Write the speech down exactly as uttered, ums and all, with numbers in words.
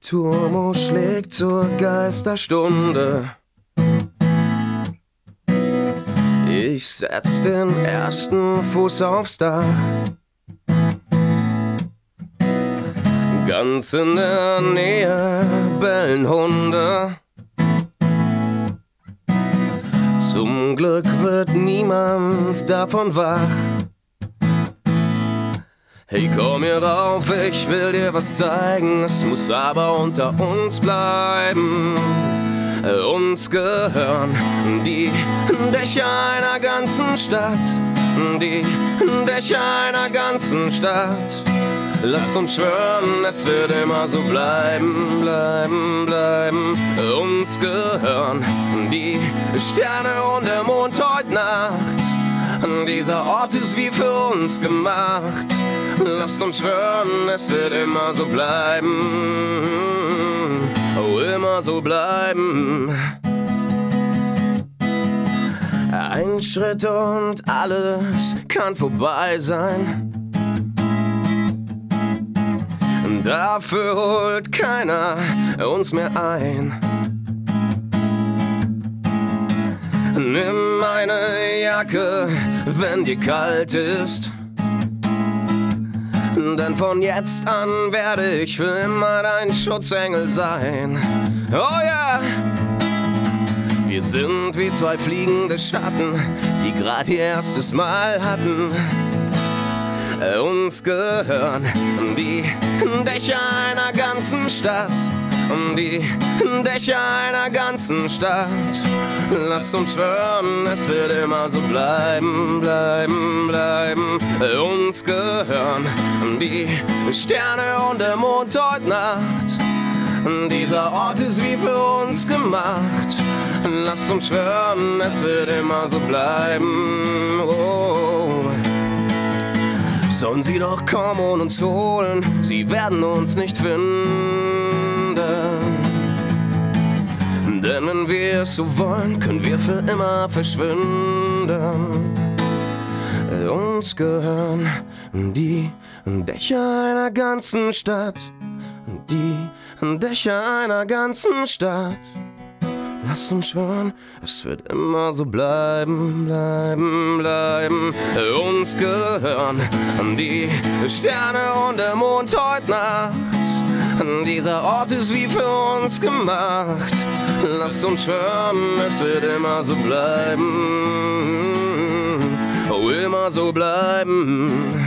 Turmo schlägt zur Geisterstunde. Ich setz den ersten Fuß aufs Dach. Ganz in der Nähe bellen Hunde. Zum Glück wird niemand davon wach. Hey, komm hier rauf, ich will dir was zeigen. Es muss aber unter uns bleiben. Uns gehören die Dächer einer ganzen Stadt. Die Dächer einer ganzen Stadt. Lass uns schwören, es wird immer so bleiben, bleiben, bleiben. Uns gehören die Sterne und der Mond heute Nacht. Dieser Ort ist wie für uns gemacht. Lasst uns schwören, es wird immer so bleiben. Oh, immer so bleiben. Ein Schritt und alles kann vorbei sein. Dafür holt keiner uns mehr ein. Nimm meine Jacke, wenn dir kalt ist. Denn von jetzt an werde ich für immer dein Schutzengel sein. Oh ja! Wir sind wie zwei fliegende Schatten, die gerade ihr erstes Mal hatten. Uns gehören die Dächer einer ganzen Stadt. Die Dächer einer ganzen Stadt. Lasst uns schwören, es wird immer so bleiben, bleiben, bleiben. Uns gehören die Sterne und der Mond heute Nacht. Dieser Ort ist wie für uns gemacht. Lasst uns schwören, es wird immer so bleiben. Oh. Sollen sie doch kommen und uns holen, sie werden uns nicht finden. Denn wenn wir es so wollen, können wir für immer verschwinden. Uns gehören die Dächer einer ganzen Stadt. Die Dächer einer ganzen Stadt. Lass uns schwören, es wird immer so bleiben, bleiben, bleiben. Uns gehören die Sterne und der Mond heute Nacht. Dieser Ort ist wie für uns gemacht. Lasst uns schwören, es wird immer so bleiben. Oh, immer so bleiben.